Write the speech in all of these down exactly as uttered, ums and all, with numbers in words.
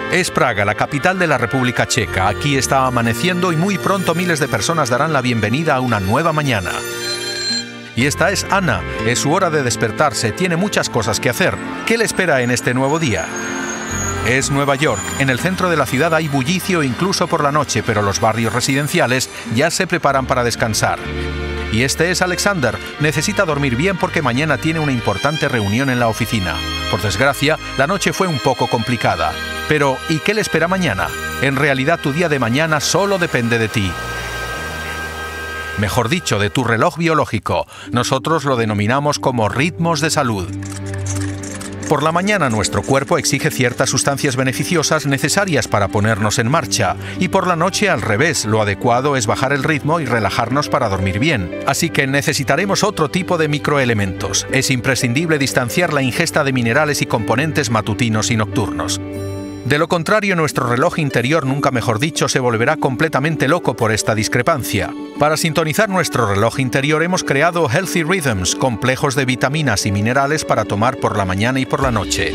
Es Praga, la capital de la República Checa. Aquí está amaneciendo y muy pronto miles de personas darán la bienvenida a una nueva mañana. Y esta es Ana. Es su hora de despertarse. Tiene muchas cosas que hacer. ¿Qué le espera en este nuevo día? Es Nueva York. En el centro de la ciudad hay bullicio incluso por la noche, pero los barrios residenciales ya se preparan para descansar. Y este es Alexander. Necesita dormir bien porque mañana tiene una importante reunión en la oficina. Por desgracia, la noche fue un poco complicada. Pero, ¿y qué le espera mañana? En realidad, tu día de mañana solo depende de ti. Mejor dicho, de tu reloj biológico. Nosotros lo denominamos como ritmos de salud. Por la mañana nuestro cuerpo exige ciertas sustancias beneficiosas necesarias para ponernos en marcha, y por la noche al revés, lo adecuado es bajar el ritmo y relajarnos para dormir bien. Así que necesitaremos otro tipo de microelementos. Es imprescindible distanciar la ingesta de minerales y componentes matutinos y nocturnos. De lo contrario, nuestro reloj interior, nunca mejor dicho, se volverá completamente loco por esta discrepancia. Para sintonizar nuestro reloj interior hemos creado Healthy Rhythms, complejos de vitaminas y minerales para tomar por la mañana y por la noche.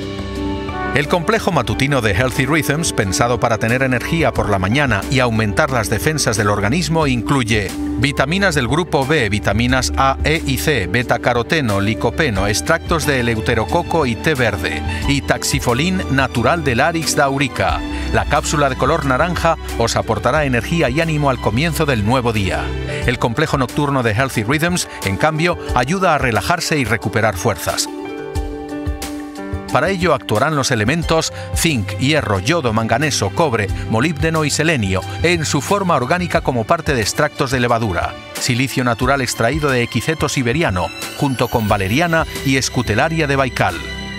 El complejo matutino de Healthy Rhythms, pensado para tener energía por la mañana y aumentar las defensas del organismo, incluye vitaminas del grupo B, vitaminas A, E y C, beta-caroteno, licopeno, extractos de eleuterococo y té verde, y taxifolín natural del Arix daurica. La cápsula de color naranja os aportará energía y ánimo al comienzo del nuevo día. El complejo nocturno de Healthy Rhythms, en cambio, ayuda a relajarse y recuperar fuerzas. Para ello actuarán los elementos zinc, hierro, yodo, manganeso, cobre, molibdeno y selenio en su forma orgánica como parte de extractos de levadura, silicio natural extraído de equiseto siberiano, junto con valeriana y escutelaria de Baikal.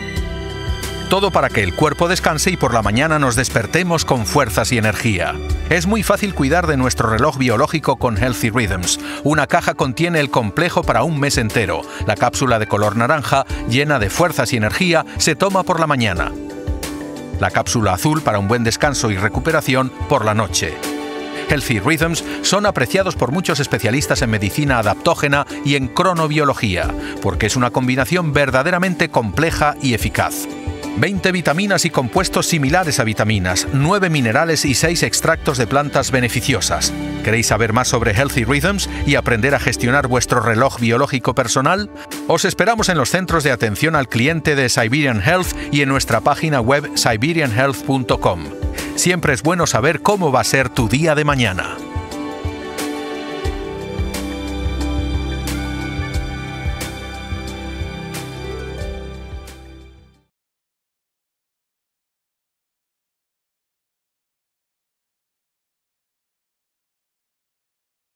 Todo para que el cuerpo descanse y por la mañana nos despertemos con fuerzas y energía. Es muy fácil cuidar de nuestro reloj biológico con Healthy Rhythms. Una caja contiene el complejo para un mes entero. La cápsula de color naranja, llena de fuerzas y energía, se toma por la mañana. La cápsula azul para un buen descanso y recuperación por la noche. Healthy Rhythms son apreciados por muchos especialistas en medicina adaptógena y en cronobiología, porque es una combinación verdaderamente compleja y eficaz. veinte vitaminas y compuestos similares a vitaminas, nueve minerales y seis extractos de plantas beneficiosas. ¿Queréis saber más sobre Healthy Rhythms y aprender a gestionar vuestro reloj biológico personal? Os esperamos en los centros de atención al cliente de Siberian Health y en nuestra página web siberian health punto com. Siempre es bueno saber cómo va a ser tu día de mañana.